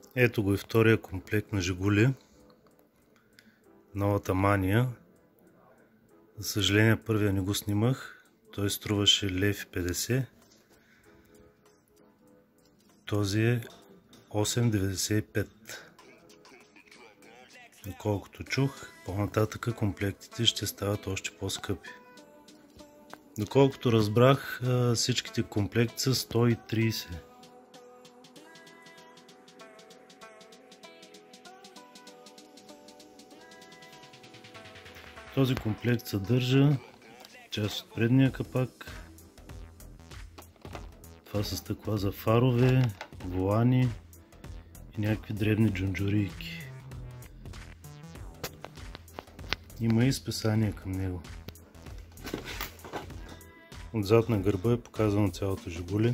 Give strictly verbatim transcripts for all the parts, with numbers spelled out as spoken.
Ето го и втория комплект на Жигули. Новата Мания. За съжаление първия не го снимах. Той струваше лев и петдесет. Този е осем деветдесет и пет. Доколкото чух, по-нататък комплектите ще стават още по-скъпи. Доколкото разбрах, всичките комплекти са сто и тридесет. Този комплект съдържа част от предния капак. Това са стъкла за фарове, волани и някакви дребни джунджурийки. Има и списание към него. Отзад на гърба е показано цялото Жигули.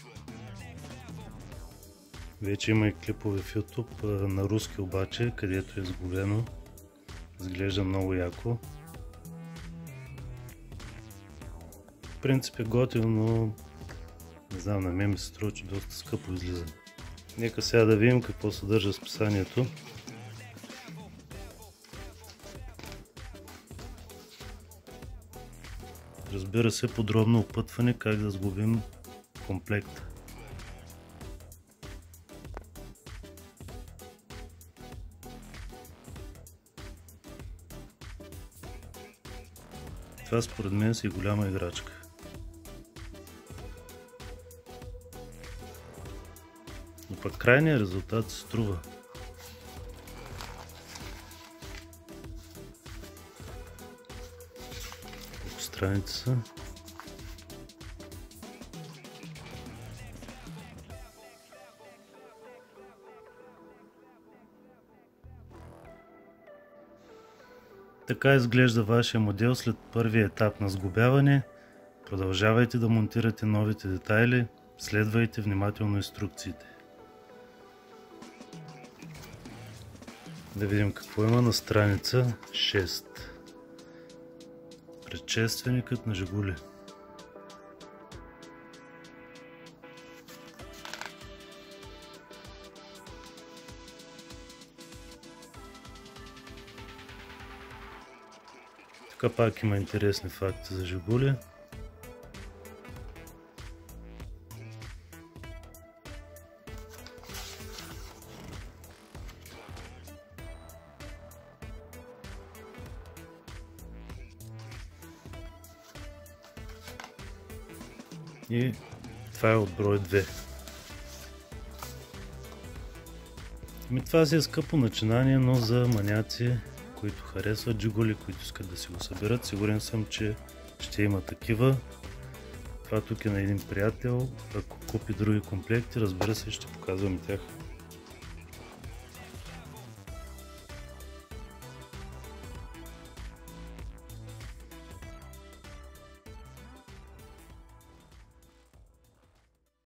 Вече има и клипове в YouTube на руски обаче, където е сглобено. Изглежда много яко. В принцип е готино, но не знам, на мен ми се струва, че доста скъпо излиза. Нека сега да видим какво съдържа списанието. Разбира се, подробно опътване как да сглобим комплекта. Това според мен си е голяма играчка. Но пък крайният резултат се струва. Колко страници са? Така изглежда вашия модел след първия етап на сглобяване. Продължавайте да монтирате новите детайли, следвайте внимателно инструкциите. Да видим какво има на страница шест. Предшественикът на Жигули. Тук пак има интересни факти за Жигули. И това е от брой две. Ами това си е скъпо начинание, но за маняци, които харесват Жигули, които искат да си го съберат, сигурен съм, че ще има такива. Това тук е на един приятел. Ако купи други комплекти, разбира се, ще показвам и тях.